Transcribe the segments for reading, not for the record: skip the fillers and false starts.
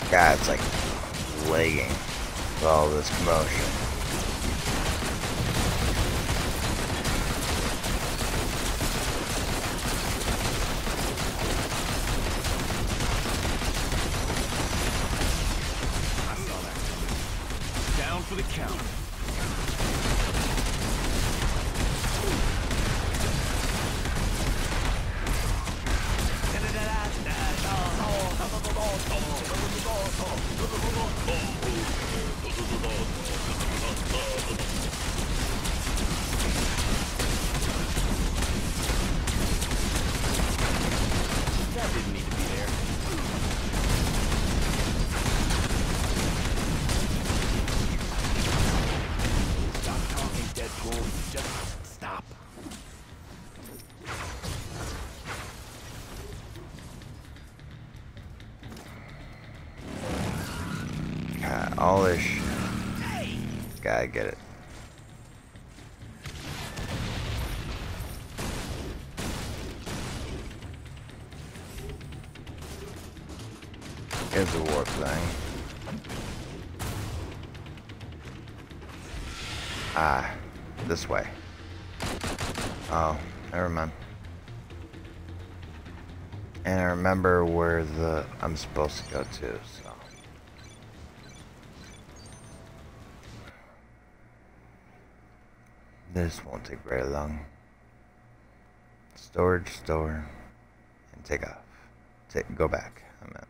God, it's like lagging with all this commotion. I saw that coming. Down for the count. That didn't need to be there. Stop talking, Deadpool. Just stop. God, all this shit. Gotta get it. Here's the warp thing. Ah, this way. Oh, never mind. And I remember where I'm supposed to go to, so. This won't take very long. Storage, store, and take off. Go back. I meant.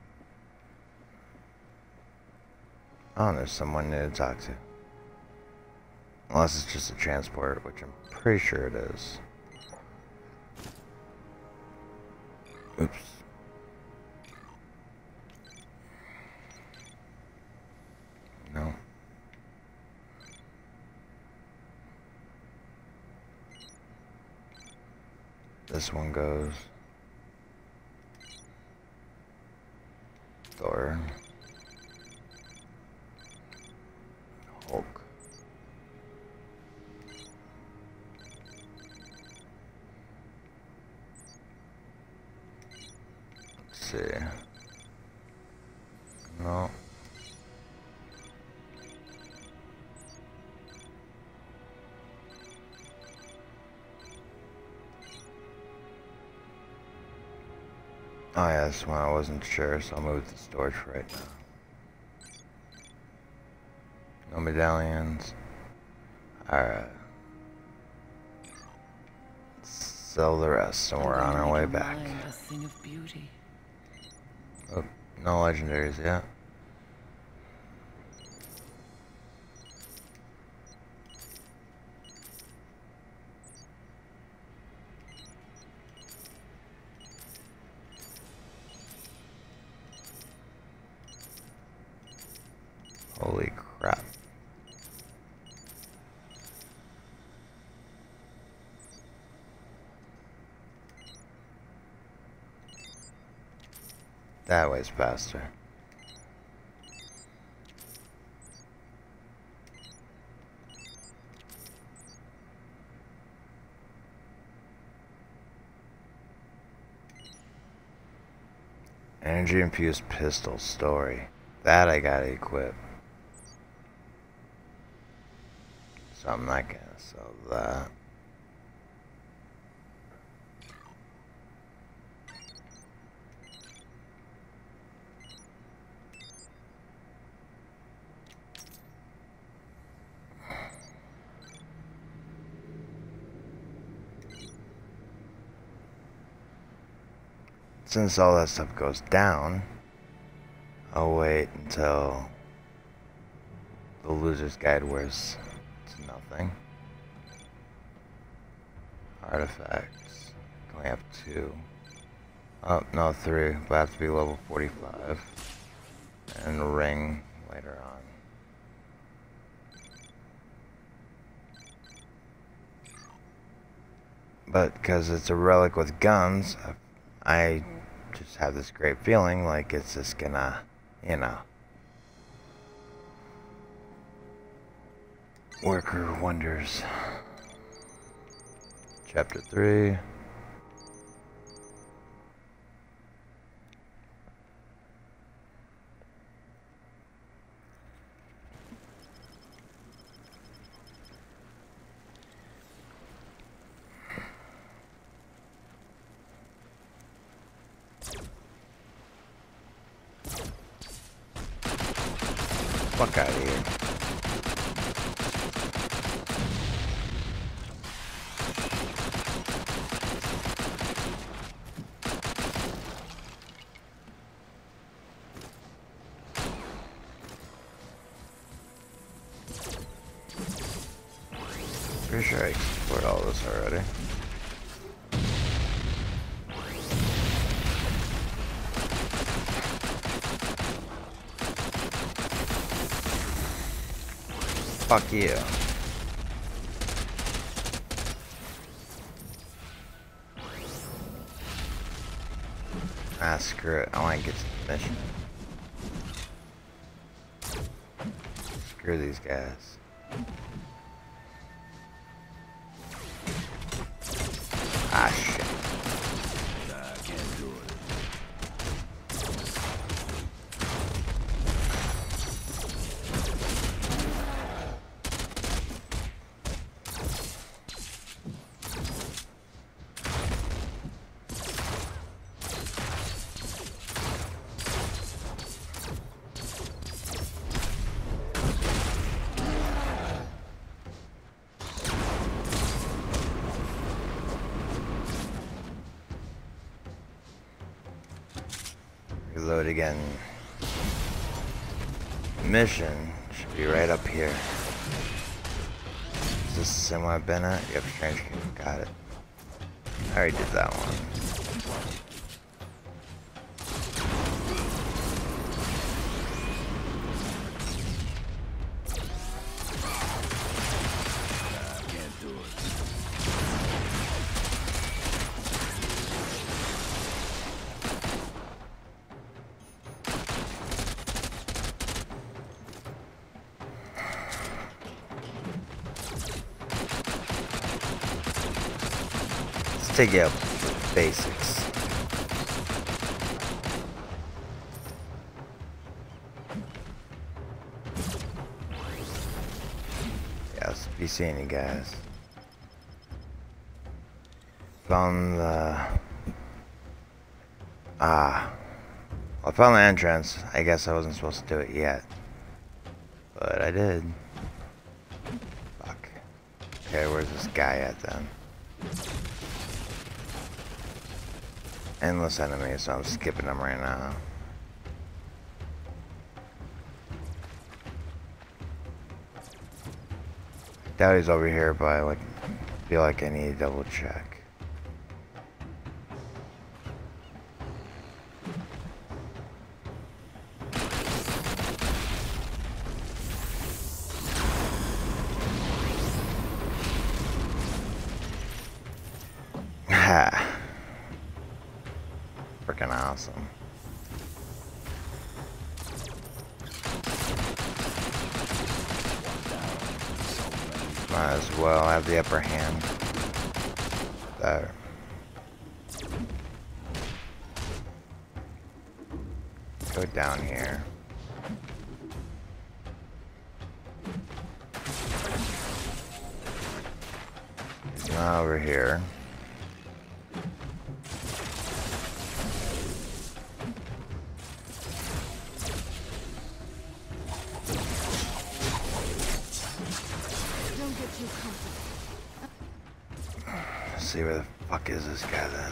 Oh, there's someone I need to talk to. Unless it's just a transport, which I'm pretty sure it is. Oops. No. This one goes. Thor. Hulk. Let's see. No. Oh yeah, that's one I wasn't sure, so I'll move to storage for right now. No medallions. Alright. Sell the rest and we're on our way back. A thing of beauty. Oh, no legendaries yet. Holy crap. That way's faster. Energy infused pistol story. That I gotta equip. So I'm not gonna sell that. Since all that stuff goes down, I'll wait until the loser's guide wears to nothing. Artifacts. Can we have 2? Oh, no, 3. But I have to be level 45. And a ring later on. But because it's a relic with guns, I just have this great feeling like it's just gonna, you know, work her wonders. Chapter 3. Fuck out of here. Pretty sure I explored all this already. Fuck you. Ah, screw it. I want to get to the mission. Screw these guys. Ah, shit. I can't do it. Reload again. Mission should be right up here. Is this the same one I've been at? Yep, Strange Kingdom. Got it. I already did that one. I can't do it. Let's take it up to basics. Yes, be seeing you guys. Found the... I found the entrance. I guess I wasn't supposed to do it yet. But I did. Fuck. Okay, where's this guy at then? Endless enemies, so I'm skipping them right now. Doubt he's over here, but I feel like I need to double check. Ha. Freaking awesome. Might as well have the upper hand. There. Go down here. He's not over here. Let's see where the fuck is this guy then?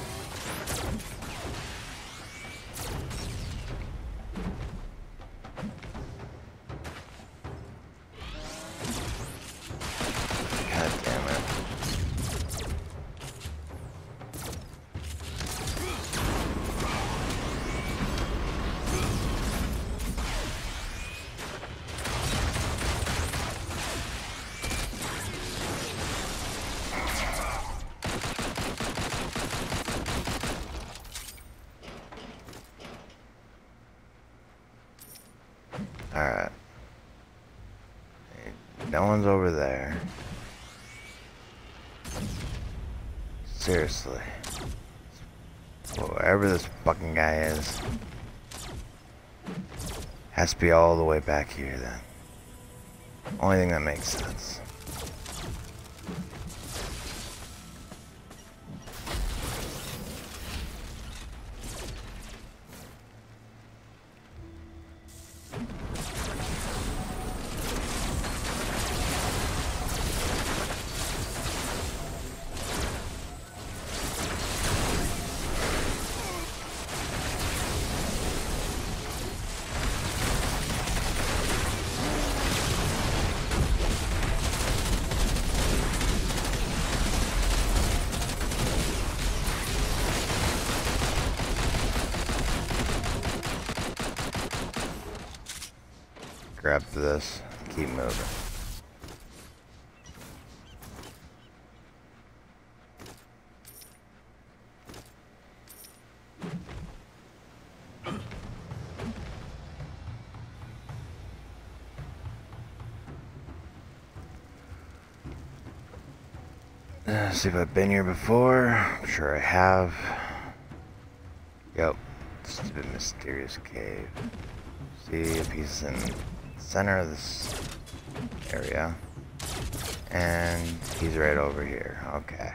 God damn it. Alright. No one's over there. Seriously. Wherever this fucking guy is. Has to be all the way back here then. Only thing that makes sense. grab this, keep moving. See if I've been here before. I'm sure I have. Yep. Stupid mysterious cave. See if he's in the center of this area. And he's right over here. Okay.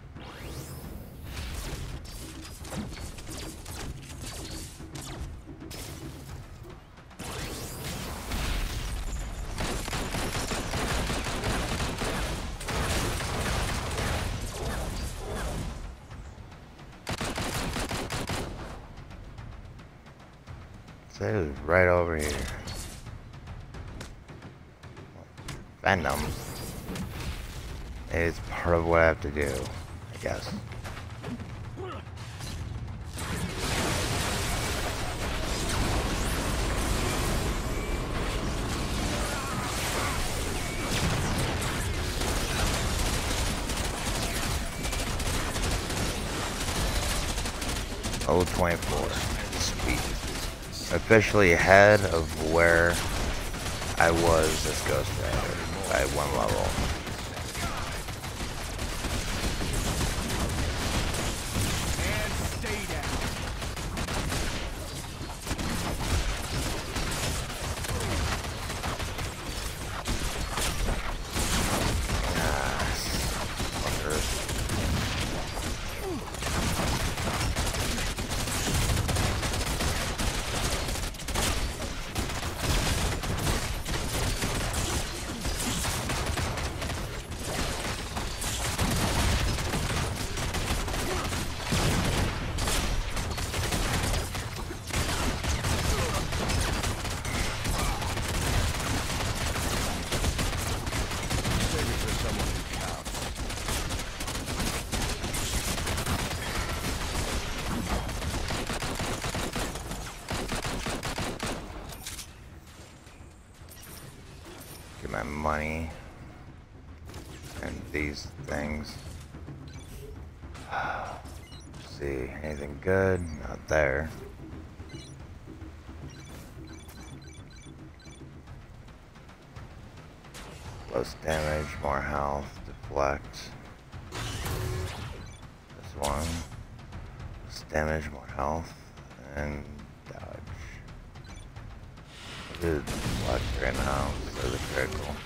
So it was right over here. Venom is part of what I have to do, I guess. Level 24. Sweet. Officially ahead of where I was as Ghost Rider by 1 level. And stay down. Get my money and these things. See, anything good? Not there. Less damage, more health, deflect. This one. Less damage, more health, and dodge. I'll do the deflect right now, so the critical.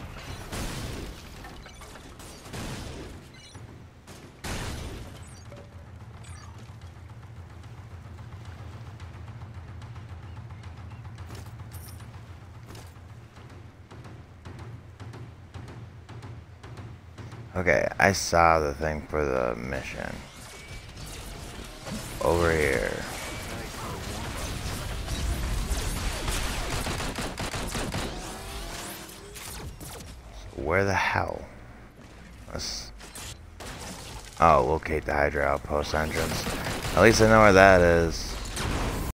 Okay, I saw the thing for the mission. Over here. So where the hell? Oh, locate the Hydra outpost entrance. At least I know where that is.